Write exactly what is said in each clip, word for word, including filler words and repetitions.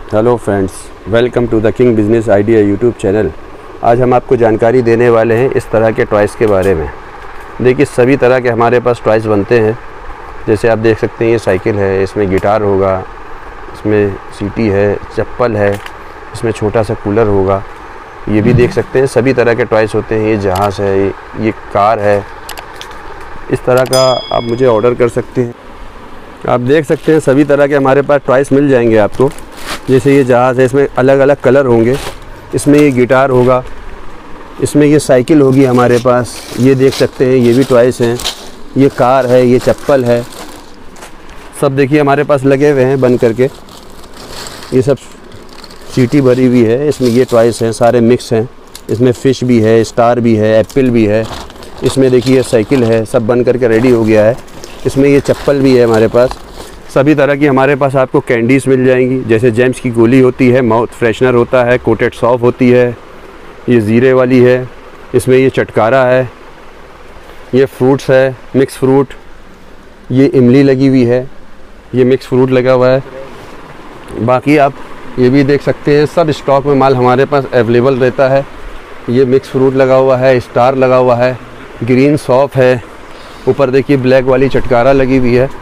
Hello friends, welcome to the king business idea YouTube channel. आज हम आपको जानकारी देने वाले हैं इस तरह के टॉयज़ के बारे में। देखिए, सभी तरह के हमारे पास टॉयज़ बनते हैं। जैसे आप देख सकते हैं, ये साइकिल है, इसमें गिटार होगा, इसमें सीटी है, चप्पल है, इसमें छोटा सा कूलर होगा। ये भी देख सकते हैं, सभी तरह के टॉयज़ होते हैं। ये जहाज़ है, ये, ये कार है। इस तरह का आप मुझे ऑर्डर कर सकते हैं। आप देख सकते हैं, सभी तरह के हमारे पास टॉयज़ मिल जाएंगे आपको। जैसे ये जहाज़ है, इसमें अलग अलग कलर होंगे। इसमें ये गिटार होगा, इसमें ये साइकिल होगी हमारे पास। ये देख सकते हैं, ये भी टॉयज़ हैं। ये कार है, ये चप्पल है, सब देखिए हमारे पास लगे हुए हैं बन करके। ये सब सीटी भरी हुई है, इसमें ये टॉयज़ हैं, सारे मिक्स हैं। इसमें फ़िश भी है, स्टार भी है, एप्पल भी है। इसमें देखिए साइकिल है, सब बन करके रेडी हो गया है। इसमें ये चप्पल भी है हमारे पास। सभी तरह की हमारे पास आपको कैंडीज़ मिल जाएंगी। जैसे जेम्स की गोली होती है, माउथ फ्रेशनर होता है, कोटेड सॉफ्ट होती है, ये ज़ीरे वाली है। इसमें ये चटकारा है, ये फ्रूट्स है, मिक्स फ्रूट, ये इमली लगी हुई है, ये मिक्स फ्रूट लगा हुआ है। बाकी आप ये भी देख सकते हैं, सब स्टॉक में माल हमारे पास अवेलेबल रहता है। ये मिक्स फ्रूट लगा हुआ है, स्टार लगा हुआ है, ग्रीन सॉफ्ट है। ऊपर देखिए ब्लैक वाली चटकारा लगी हुई है।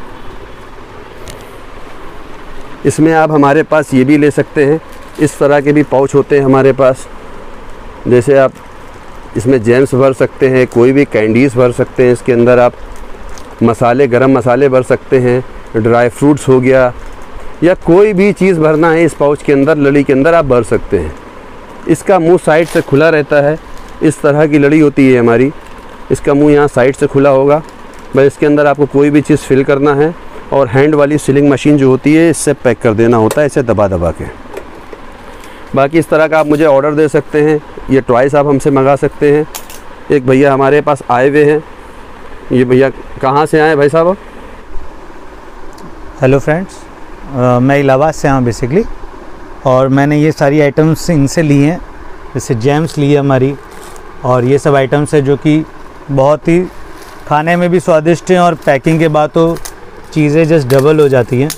इसमें आप हमारे पास ये भी ले सकते हैं, इस तरह के भी पाउच होते हैं हमारे पास। जैसे आप इसमें जेम्स भर सकते हैं, कोई भी कैंडीज़ भर सकते हैं। इसके अंदर आप मसाले, गरम मसाले भर सकते हैं, ड्राई फ्रूट्स हो गया, या कोई भी चीज़ भरना है इस पाउच के अंदर, लड़ी के अंदर आप भर सकते हैं। इसका मुंह साइड से खुला रहता है। इस तरह की लड़ी होती है हमारी। इसका मुंह यहाँ साइड से खुला होगा। बस इसके अंदर आपको कोई भी चीज़ फिल करना है, और हैंड वाली सीलिंग मशीन जो होती है, इससे पैक कर देना होता है, इसे दबा दबा के। बाकी इस तरह का आप मुझे ऑर्डर दे सकते हैं। ये टॉयज़ आप हमसे मंगा सकते हैं। एक भैया हमारे पास आए हुए हैं। ये भैया कहाँ से आए भाई साहब? हेलो फ्रेंड्स, मैं इलाहाबाद से आऊँ बेसिकली, और मैंने ये सारी आइटम्स इनसे ली हैं। जैसे जेम्स ली है हमारी, और ये सब आइटम्स है जो कि बहुत ही खाने में भी स्वादिष्ट हैं, और पैकिंग के बाद तो चीज़ें जस्ट डबल हो जाती हैं।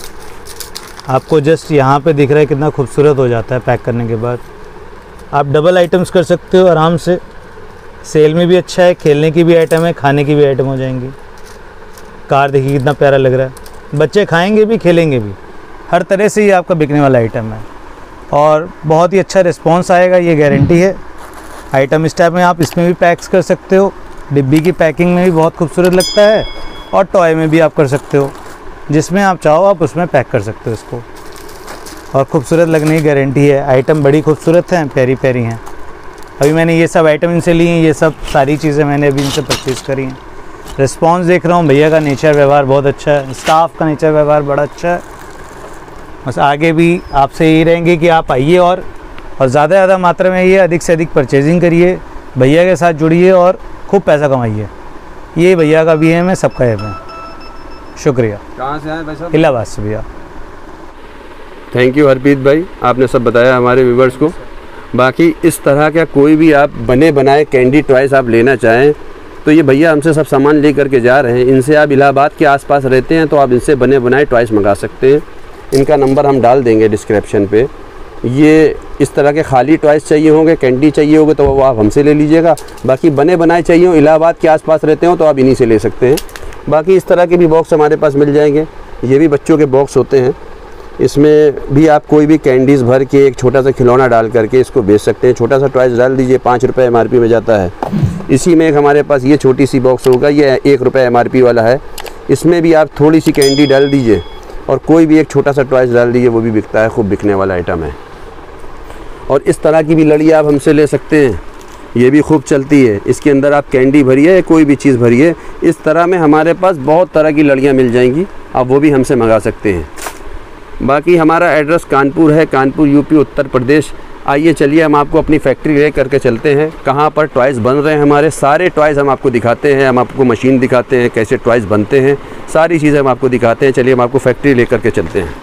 आपको जस्ट यहाँ पे दिख रहा है कितना खूबसूरत हो जाता है पैक करने के बाद। आप डबल आइटम्स कर सकते हो आराम से। सेल में भी अच्छा है, खेलने की भी आइटम है, खाने की भी आइटम हो जाएंगी। कार देखिए कितना प्यारा लग रहा है, बच्चे खाएंगे भी, खेलेंगे भी, हर तरह से ये आपका बिकने वाला आइटम है। और बहुत ही अच्छा रिस्पॉन्स आएगा, ये गारंटी है। आइटम इस टाइप में आप इसमें भी पैक्स कर सकते हो। डिब्बी की पैकिंग में भी बहुत खूबसूरत लगता है, और टॉय में भी आप कर सकते हो। जिसमें आप चाहो आप उसमें पैक कर सकते हो इसको, और खूबसूरत लगने की गारंटी है। आइटम बड़ी खूबसूरत हैं, प्यारी प्यारी हैं। अभी मैंने ये सब आइटम इनसे ली हैं, ये सब सारी चीज़ें मैंने अभी इनसे परचेज़ करी हैं। रिस्पॉन्स देख रहा हूँ, भैया का नेचर व्यवहार बहुत अच्छा है, स्टाफ का नेचर व्यवहार बड़ा अच्छा है। बस आगे भी आपसे यही रहेंगे कि आप आइए, और और ज़्यादा ज़्यादा मात्रा में ये अधिक से अधिक परचेजिंग करिए, भैया के साथ जुड़िए और खूब पैसा कमाइए। ये भैया का भी है, मैं सबका है मैं। शुक्रिया। कहाँ से आए भाई साहब? इलाहाबाद से भैया। थैंक यू हरप्रीत भाई, आपने सब बताया हमारे व्यूवर्स को। बाकी इस तरह का कोई भी आप बने बनाए कैंडी टॉयज़ आप लेना चाहें तो ये भैया हमसे सब सामान ले करके जा रहे हैं। इनसे आप इलाहाबाद के आसपास रहते हैं तो आप इनसे बने बनाए टॉयज़ मंगा सकते हैं। इनका नंबर हम डाल देंगे डिस्क्रिप्शन पे। ये इस तरह के खाली टॉयज़ चाहिए होंगे, कैंडी चाहिए होंगे तो वो आप हमसे ले लीजिएगा। बाकी बने बनाए चाहिए हो, इलाहाबाद के आसपास रहते हो तो आप इन्हीं से ले सकते हैं। बाकी इस तरह के भी बॉक्स हमारे पास मिल जाएंगे। ये भी बच्चों के बॉक्स होते हैं। इसमें भी आप कोई भी कैंडीज़ भर के एक छोटा सा खिलौना डाल करके इसको बेच सकते हैं। छोटा सा टॉयज़ डाल दीजिए, पाँच रुपये एम आर पी में जाता है। इसी में एक हमारे पास ये छोटी सी बॉक्स होगा, ये एक रुपये एम आर पी वाला है। इसमें भी आप थोड़ी सी कैंडी डाल दीजिए और कोई भी एक छोटा सा टॉयज़ डाल दीजिए, वो भी बिकता है, खूब बिकने वाला आइटम है। और इस तरह की भी लड़ी आप हमसे ले सकते हैं, ये भी खूब चलती है। इसके अंदर आप कैंडी भरिए या कोई भी चीज़ भरिए, इस तरह में हमारे पास बहुत तरह की लड़ियाँ मिल जाएंगी, आप वो भी हमसे मंगा सकते हैं। बाकी हमारा एड्रेस कानपुर है, कानपुर यूपी उत्तर प्रदेश। आइए चलिए हम आपको अपनी फैक्ट्री ले करके चलते हैं, कहाँ पर टॉयज़ बन रहे हैं। हमारे सारे टॉयज़ हम आपको दिखाते हैं, हम आपको मशीन दिखाते हैं, कैसे टॉयज़ बनते हैं, सारी चीज़ें हम आपको दिखाते हैं। चलिए हम आपको फैक्ट्री ले करके चलते हैं।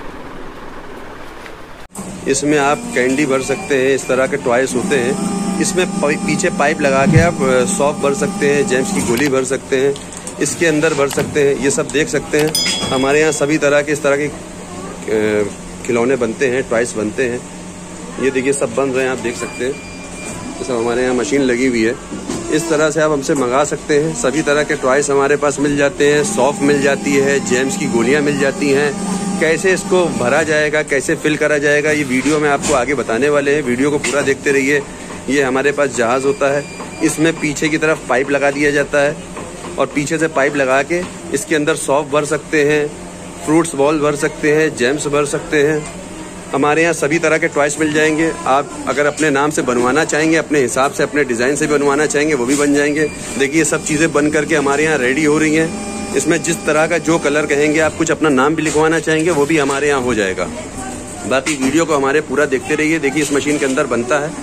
इसमें आप कैंडी भर सकते हैं, इस तरह के टॉयज़ होते हैं। इसमें पीछे पाइप लगा के आप सॉफ्ट भर सकते हैं, जेम्स की गोली भर सकते हैं, इसके अंदर भर सकते हैं। ये सब देख सकते हैं हमारे यहाँ सभी तरह के इस तरह के खिलौने बनते हैं, टॉयस बनते हैं। ये देखिए सब बन रहे हैं, आप देख सकते हैं। ये सब हमारे यहाँ मशीन लगी हुई है। इस तरह से आप हमसे मंगा सकते हैं। सभी तरह के टॉयस हमारे पास मिल जाते हैं। सॉफ्ट मिल जाती है, जेम्स की गोलियाँ मिल जाती हैं। कैसे इसको भरा जाएगा, कैसे फिल करा जाएगा, ये वीडियो में आपको आगे बताने वाले हैं। वीडियो को पूरा देखते रहिए। ये हमारे पास जहाज़ होता है, इसमें पीछे की तरफ पाइप लगा दिया जाता है और पीछे से पाइप लगा के इसके अंदर सॉफ्ट भर सकते हैं, फ्रूट्स बॉल भर सकते हैं, जेम्स भर सकते हैं। हमारे यहाँ सभी तरह के टॉयस मिल जाएंगे। आप अगर अपने नाम से बनवाना चाहेंगे, अपने हिसाब से, अपने डिज़ाइन से बनवाना चाहेंगे, वो भी बन जाएंगे। देखिए सब चीज़ें बन करके हमारे यहाँ रेडी हो रही हैं। इसमें जिस तरह का जो कलर कहेंगे, आप कुछ अपना नाम भी लिखवाना चाहेंगे, वो भी हमारे यहाँ हो जाएगा। बाकी वीडियो को हमारे पूरा देखते रहिए। देखिए इस मशीन के अंदर बनता है।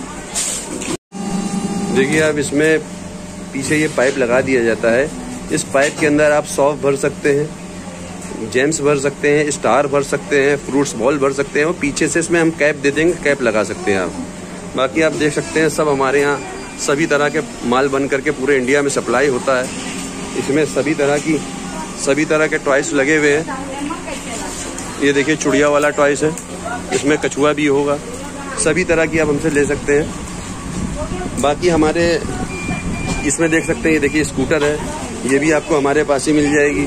देखिए अब इसमें पीछे ये पाइप लगा दिया जाता है। इस पाइप के अंदर आप सॉफ्ट भर सकते हैं, जेम्स भर सकते हैं, स्टार भर सकते हैं, फ्रूट्स बॉल भर सकते हैं और पीछे से इसमें हम कैप दे देंगे, कैप लगा सकते हैं आप। बाकी आप देख सकते हैं सब हमारे यहाँ सभी तरह के माल बन करके पूरे इंडिया में सप्लाई होता है। इसमें सभी तरह की सभी तरह के टॉयस लगे हुए हैं। ये देखिए चुड़िया वाला टॉयस है, इसमें कछुआ भी होगा। सभी तरह की आप हमसे ले सकते हैं। बाकी हमारे इसमें देख सकते हैं, ये देखिए स्कूटर है, ये भी आपको हमारे पास ही मिल जाएगी।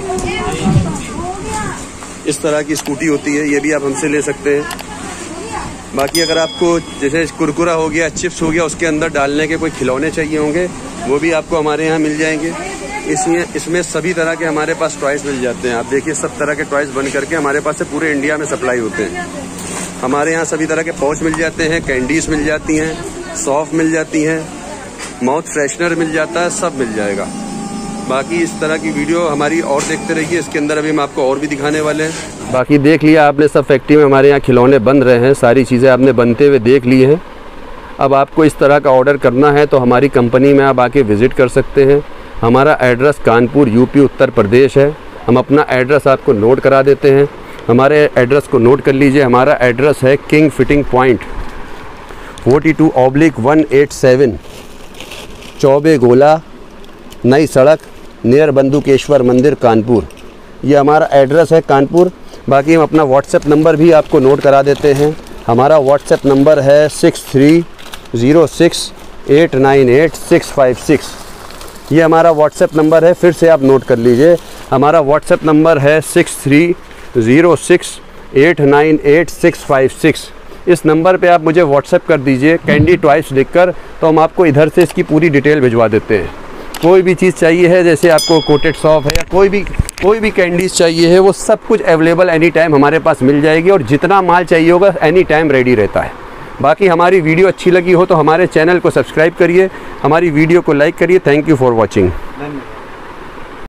इस तरह की स्कूटी होती है, ये भी आप हमसे ले सकते हैं। बाकी अगर आपको जैसे कुरकुरा हो गया, चिप्स हो गया, उसके अंदर डालने के कोई खिलौने चाहिए होंगे, वो भी आपको हमारे यहाँ मिल जाएंगे। इसमें इसमें सभी तरह के हमारे पास टॉयस मिल जाते हैं। आप देखिए सब तरह के टॉयस बन करके हमारे पास से पूरे इंडिया में सप्लाई होते हैं। हमारे यहाँ सभी तरह के पाउच मिल जाते हैं, कैंडीज मिल जाती हैं, सॉफ्ट मिल जाती हैं, माउथ फ्रेशनर मिल जाता है, सब मिल जाएगा। बाकी इस तरह की वीडियो हमारी और देखते रहिए। इसके अंदर अभी हम आपको और भी दिखाने वाले हैं। बाकी देख लिया आपने, सब फैक्ट्री में हमारे यहाँ खिलौने बन रहे हैं। सारी चीज़ें आपने बनते हुए देख ली हैं। अब आपको इस तरह का ऑर्डर करना है तो हमारी कंपनी में आप आके विज़िट कर सकते हैं। हमारा एड्रेस कानपुर यूपी उत्तर प्रदेश है। हम अपना एड्रेस आपको नोट करा देते हैं। हमारे एड्रेस को नोट कर लीजिए। हमारा एड्रेस है king fitting point, forty two oblique one eight seven, Chaube Gola, Nai सड़क, नियर बंदुकेश्वर मंदिर, कानपुर। ये हमारा एड्रेस है कानपुर। बाकी हम अपना व्हाट्सएप नंबर भी आपको नोट करा देते हैं। हमारा व्हाट्सएप नंबर है six three zero six eight nine eight six five six. ये हमारा व्हाट्सएप नंबर है, फिर से आप नोट कर लीजिए। हमारा व्हाट्सएप नंबर है six three zero six eight nine eight six five six. इस नंबर पे आप मुझे व्हाट्सएप कर दीजिए कैंडी टॉयस लिखकर, तो हम आपको इधर से इसकी पूरी डिटेल भिजवा देते हैं। कोई भी चीज़ चाहिए है, जैसे आपको कोटेड सॉफ्ट है या कोई भी कोई भी कैंडीज़ चाहिए है, वो सब कुछ अवेलेबल एनी टाइम हमारे पास मिल जाएगी और जितना माल चाहिए होगा एनी टाइम रेडी रहता है। बाकी हमारी वीडियो अच्छी लगी हो तो हमारे चैनल को सब्सक्राइब करिए, हमारी वीडियो को लाइक करिए। Thank you for watching.